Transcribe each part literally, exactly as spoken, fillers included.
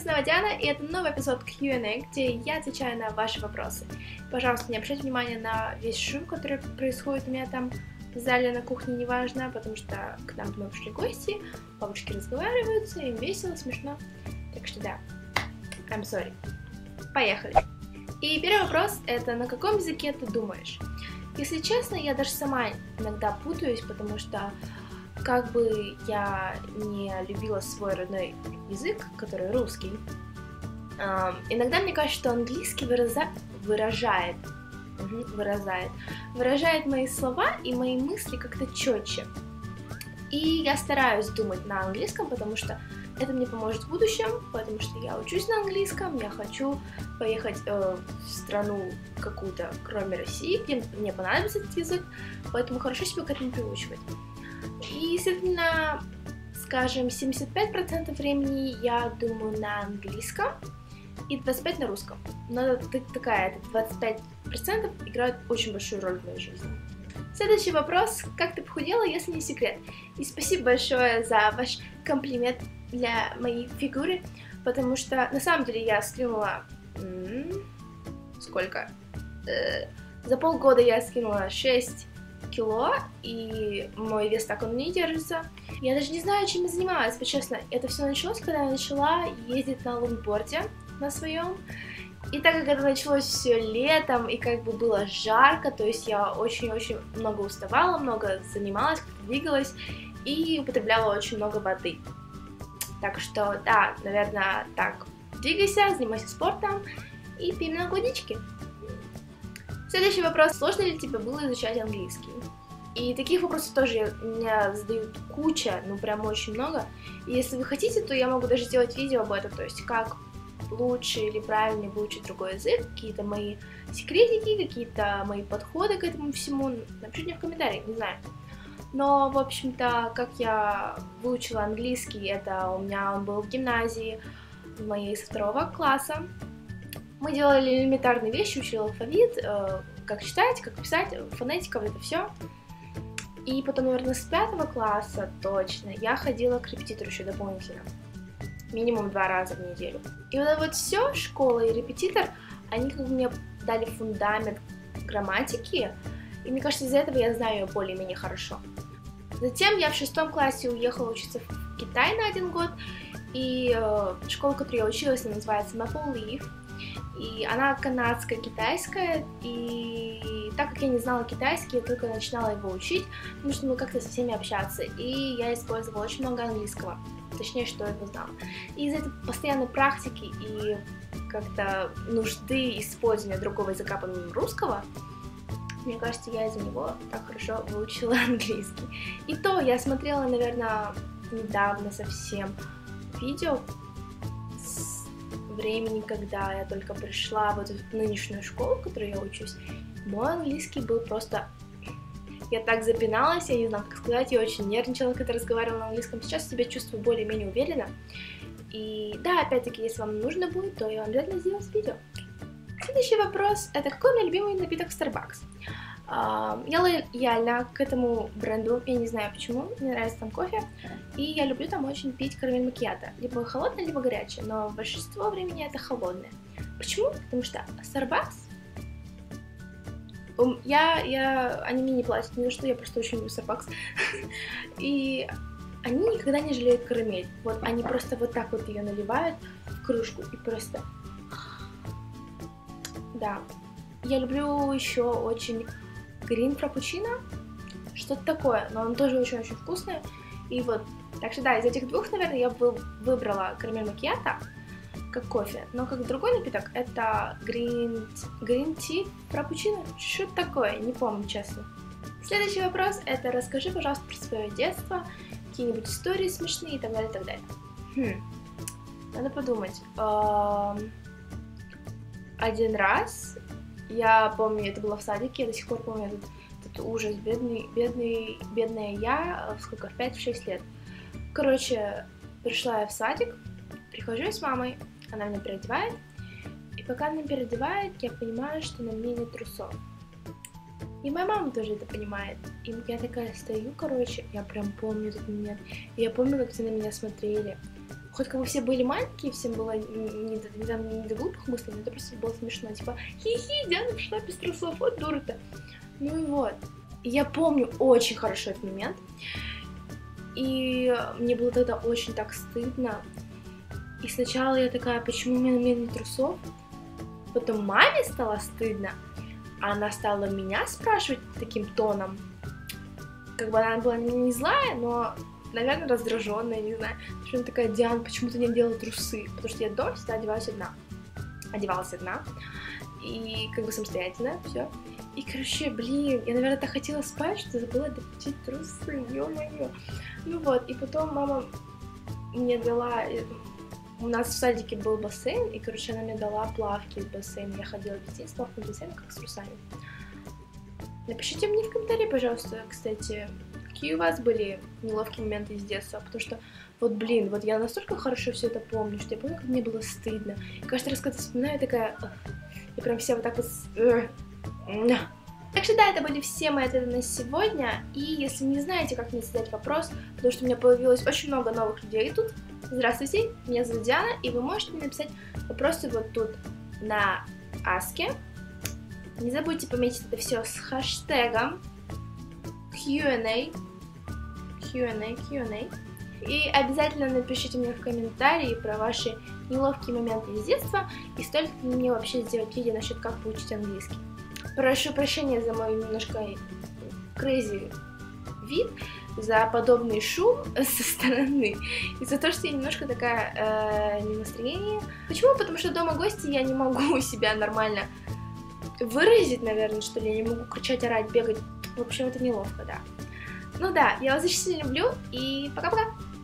снова Диана, и это новый эпизод кью энд эй, где я отвечаю на ваши вопросы. Пожалуйста, не обращайте внимания на весь шум, который происходит у меня там в зале, на кухне, неважно, потому что к нам домой пришли гости, бабушки разговариваются, им весело, смешно. Так что да, I'm sorry. Поехали. И первый вопрос — это на каком языке ты думаешь? Если честно, я даже сама иногда путаюсь, потому что как бы я не любила свой родной язык, который русский, э, иногда мне кажется, что английский выраза... выражает, угу, выражает, выражает мои слова и мои мысли как-то четче. И я стараюсь думать на английском, потому что это мне поможет в будущем, потому что я учусь на английском, я хочу поехать э, в страну какую-то, кроме России, где мне понадобится этот язык, поэтому хорошо себя к этому приучивать. И, следовательно, скажем, семьдесят пять процентов времени я думаю на английском и двадцать пять процентов на русском. Но это такая, это двадцать пять процентов играют очень большую роль в моей жизни. Следующий вопрос. Как ты похудела, если не секрет? И спасибо большое за ваш комплимент для моей фигуры, потому что на самом деле я скинула... М-м, сколько? Э, за полгода я скинула шесть кило, и мой вес так он не держится. Я даже не знаю, чем я занималась, честно. Это все началось, когда я начала ездить на лонгборде на своем. И так как это началось все летом, и как бы было жарко, то есть я очень-очень много уставала, много занималась, двигалась и употребляла очень много воды. Так что, да, наверное, так, двигайся, занимайся спортом и пей много водички. Следующий вопрос. Сложно ли тебе было изучать английский? И таких вопросов тоже меня задают куча, ну прям очень много. И если вы хотите, то я могу даже сделать видео об этом, то есть как лучше или правильнее выучить другой язык, какие-то мои секретики, какие-то мои подходы к этому всему. Напишите мне в комментариях, не знаю. Но, в общем-то, как я выучила английский, это у меня он был в гимназии, в моей со второго класса. Мы делали элементарные вещи, учили алфавит, э, как читать, как писать, фонетика, вот это все. И потом, наверное, с пятого класса точно я ходила к репетитору еще дополнительно. Минимум два раза в неделю. И вот это вот все, школа и репетитор, они как бы мне дали фундамент грамматики, и мне кажется, из-за этого я знаю ее более-менее хорошо. Затем я в шестом классе уехала учиться в Китай на один год, и э, школа, в которой я училась, она называется Maple Leaf. И она канадская, китайская, и так как я не знала китайский, я только начинала его учить, потому что ну как-то со всеми общаться, и я использовала очень много английского, точнее, что я его знала. И из-за этой постоянной практики и как-то нужды использования другого языка помимо русского, мне кажется, я из-за него так хорошо выучила английский. И то я смотрела, наверное, недавно совсем видео времени, когда я только пришла в эту нынешнюю школу, в которой я учусь, мой английский был просто... Я так запиналась, я не знала, как сказать, я очень нервничала, когда разговаривала на английском. Сейчас себя чувствую более-менее уверенно. И да, опять-таки, если вам нужно будет, то я вам обязательно сделаю видео. Следующий вопрос — это какой у меня любимый напиток Starbucks? Uh, я лояльна к этому бренду, я не знаю почему, мне нравится там кофе, и я люблю там очень пить карамель макиато, либо холодное, либо горячее, но большинство времени это холодное. Почему? Потому что Starbucks, um, я, я, они мне не платят ни за что, я просто очень люблю Starbucks, и они никогда не жалеют карамель, вот они просто вот так вот ее наливают в кружку и просто, да, я люблю еще очень Green Frappuccino, что-то такое, но он тоже очень-очень вкусный. И вот, так что да, из этих двух, наверное, я бы выбрала карамель макиато как кофе, но как другой напиток это Green, green Tea Frappuccino, что-то такое, не помню, честно. Следующий вопрос — это расскажи, пожалуйста, про свое детство, какие-нибудь истории смешные и так далее, и так далее. Хм, надо подумать. Один раз... Я помню, это было в садике, я до сих пор помню этот, этот ужас, бедный, бедный, бедная я, сколько, в пять-шесть лет. Короче, пришла я в садик, прихожу с мамой, она меня переодевает, и пока она меня переодевает, я понимаю, что на мне нет трусов. И моя мама тоже это понимает. И я такая стою, короче, я прям помню этот момент. И я помню, как все на меня смотрели. хоть как бы все были маленькие, всем было не до, не до, не до глупых мыслей, но это просто было смешно, типа, хи-хи, Диана пришла без трусов, вот дура-то. Ну и вот. И я помню очень хорошо этот момент, и мне было тогда очень так стыдно. И сначала я такая, почему у меня на мне нет трусов? Потом маме стало стыдно, а она стала меня спрашивать таким тоном. Как бы она была не злая, но, наверное, раздраженная, не знаю. Потому что она такая, Диана, почему ты не делала трусы? Потому что я дома всегда одеваюсь одна. Одевалась одна. И как бы самостоятельно, все. И, короче, блин, я, наверное, так хотела спать, что забыла допустить трусы, ё-моё. Ну вот, и потом мама мне дала... У нас в садике был бассейн, и, короче, она мне дала плавки в бассейн. Я ходила везде с плавками в бассейн, как с трусами. Напишите мне в комментарии, пожалуйста, кстати, какие у вас были неловкие моменты из детства, потому что, вот, блин, вот я настолько хорошо все это помню, что я помню, как мне было стыдно. И каждый раз, когда вспоминаю, я такая... И прям все вот так вот... Так что да, это были все мои ответы на сегодня, и если не знаете, как мне задать вопрос, потому что у меня появилось очень много новых людей тут, здравствуйте, меня зовут Диана, и вы можете мне написать вопросы вот тут на Аске. Не забудьте пометить это все с хэштегом кью энд эй, кью энд эй, кью энд эй. И обязательно напишите мне в комментарии про ваши неловкие моменты из детства, и стоит ли мне вообще сделать видео насчет как выучить английский. Прошу прощения за мой немножко crazy вид, за подобный шум со стороны, и за то, что я немножко такая э, не в настроении. Почему? Потому что дома гости, я не могу себя нормально выразить, наверное, что ли, я не могу кричать, орать, бегать. В общем, это неловко, да. Ну да, я вас очень сильно люблю, и пока-пока!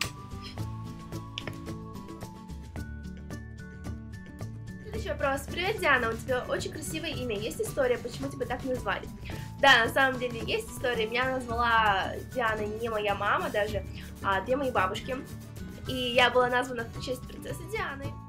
Следующий вопрос. Привет, Диана, у тебя очень красивое имя. Есть история, почему тебя так назвали? Да, на самом деле есть история. Меня назвала Диана не моя мама даже, а две мои бабушки. И я была названа в честь принцессы Дианы.